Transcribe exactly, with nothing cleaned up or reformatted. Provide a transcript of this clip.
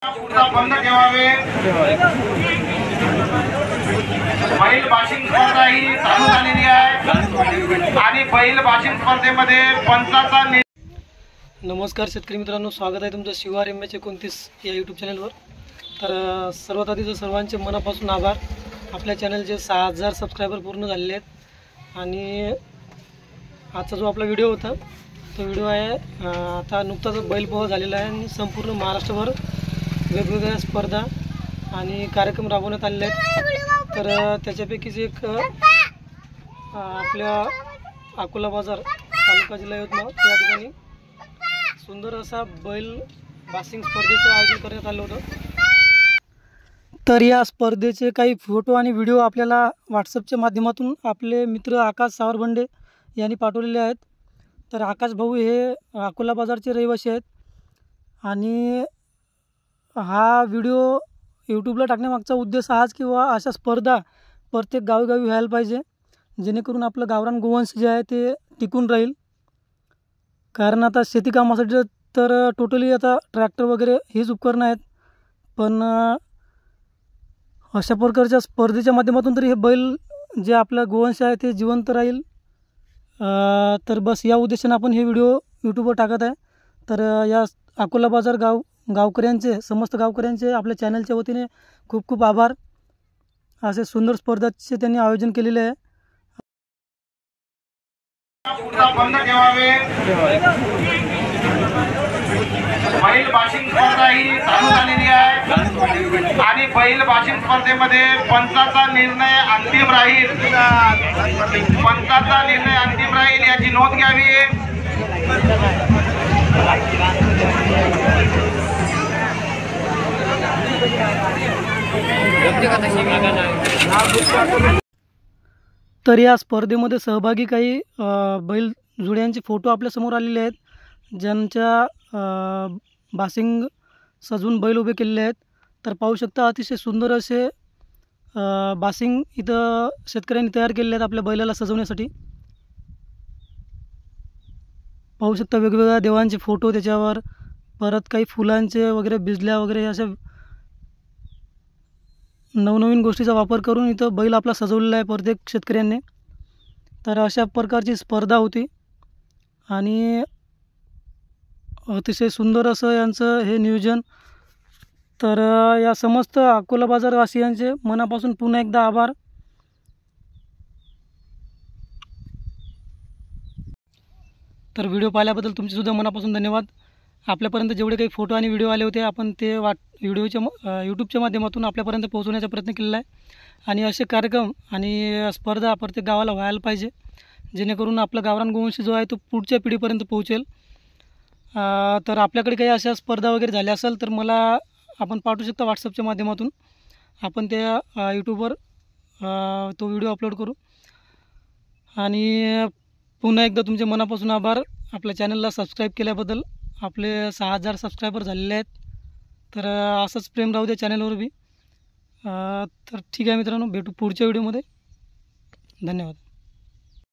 बंद ठेवावे। बैल बाशिंग स्पर्धा ही चालू झालेली आहे आणि बैल बाशिंग स्पर्धेमध्ये पंचाचा। नमस्कार शेतकरी मित्रांनो, स्वागत आहे तुमचं शिवार एम एच एकोणतीस या यूट्यूब चॅनलवर। तर सर्वात आधी तर सर्वांचे मनापासून आभार। आपल्या चॅनलचे सहा हजार सबस्क्रायबर पूर्ण झालेले आहेत आणि आजचा जो आपला व्हिडिओ होता तो व्हिडिओ आहे आता नुकताच बैलपोहा झालेला आहे आणि संपूर्ण महाराष्ट्रभर वेगवेगळ्या स्पर्धा आणि कार्यक्रम राबवण्यात आलेले आहेत। तर त्याच्यापैकीच एक आपल्या अकोला बाजार तालुका जिल्हा यवतमाळ या ठिकाणी सुंदर असा बैल बाशिंग स्पर्धेचं आयोजन करण्यात आलं होतं। तर या स्पर्धेचे काही फोटो आणि व्हिडिओ आपल्याला व्हॉट्सअपच्या माध्यमातून आपले मित्र आकाश सावरबंडे यांनी पाठवलेले आहेत। तर आकाश भाऊ हे अकोला बाजारचे रहिवासी आहेत आणि हा व्हिडिओ यूट्यूबला टाकण्यामागचा उद्देश हाच किंवा अशा स्पर्धा प्रत्येक गावोगावी व्हायला पाहिजे, जेणेकरून आपलं गावरान गोवंश जे आहे ते टिकून राहील। कारण आता शेती कामासाठी तर टोटली आता ट्रॅक्टर वगैरे हेच उपकरणं आहेत, पण अशा प्रकारच्या स्पर्धेच्या माध्यमातून तरी हे बैल जे आपलं गोवंश आहे ते जिवंत राहील। तर बस या उद्देशाने आपण हे व्हिडिओ यूट्यूबवर टाकत आहे। तर या अकोला बाजार गाव गावकऱ्यांचे समस्त गावकऱ्यांचे आपल्या चॅनलच्या वतीने खूप खूप आभार। असे सुंदर स्पर्धाचे त्यांनी आयोजन केलेले आहे। बंद ठेवावे। बैल बाशिंग स्पर्धा ही चालू झालेली आहे आणि बैल बाशिंग स्पर्धेमध्ये पंचाचा निर्णय अंतिम राहील। पंचाचा निर्णय अंतिम राहील याची नोंद घ्यावी। तर या स्पर्धेमध्ये सहभागी काही बैल जुड्यांचे फोटो आपल्यासमोर आलेले आहेत, ज्यांच्या बाशिंग सजवून बैल उभे केलेले आहेत। तर पाहू शकता अतिशय सुंदर असे बाशिंग इथं शेतकऱ्यांनी तयार केलेले आहेत आपल्या बैलाला सजवण्यासाठी। पाहू शकता वेगवेगळ्या देवांचे फोटो त्याच्यावर, परत काही फुलांचे वगैरे बिजल्या वगैरे अशा नवनवीन गोष्टीचा वापर करून इथं बैल आपला सजवलेला आहे प्रत्येक शेतकऱ्यांनी। तर अशा प्रकारची स्पर्धा होती आणि अतिशय सुंदर असं यांचं हे नियोजन। तर या समस्त अकोला बाजारवासियांचे मनापासून पुन्हा एकदा आभार। तर व्हिडिओ पाहिल्याबद्दल तुमचे सुद्धा मनापासून धन्यवाद। आपल्यापर्यंत जेवढे काही फोटो आणि व्हिडिओ आले होते आपण ते वाट व्हिडिओच्या यूट्यूबच्या माध्यमातून आपल्यापर्यंत पोहोचवण्याचा प्रयत्न केलेला आहे आणि असे कार्यक्रम आणि स्पर्धा प्रत्येक गावाला व्हायला पाहिजे, जेणेकरून आपला गावरान गोवंश जो आहे तो पुढच्या पिढीपर्यंत पोहोचेल। तर आपल्याकडे काही अशा स्पर्धा वगैरे झाल्या असेल तर मला आपण पाठवू शकता व्हॉट्सअपच्या माध्यमातून, आपण त्या यूट्यूबवर तो व्हिडिओ अपलोड करू। आणि पुन्हा एकदा तुमचे मनापासून आभार आपल्या चॅनलला सबस्क्राईब केल्याबद्दल। आपले सहा हजार सबस्क्रायबर झालेले आहेत, तर असंच प्रेम राहू द्या चॅनलवर बी। तर ठीक आहे मित्रांनो, भेटू पुढच्या व्हिडिओमध्ये। धन्यवाद।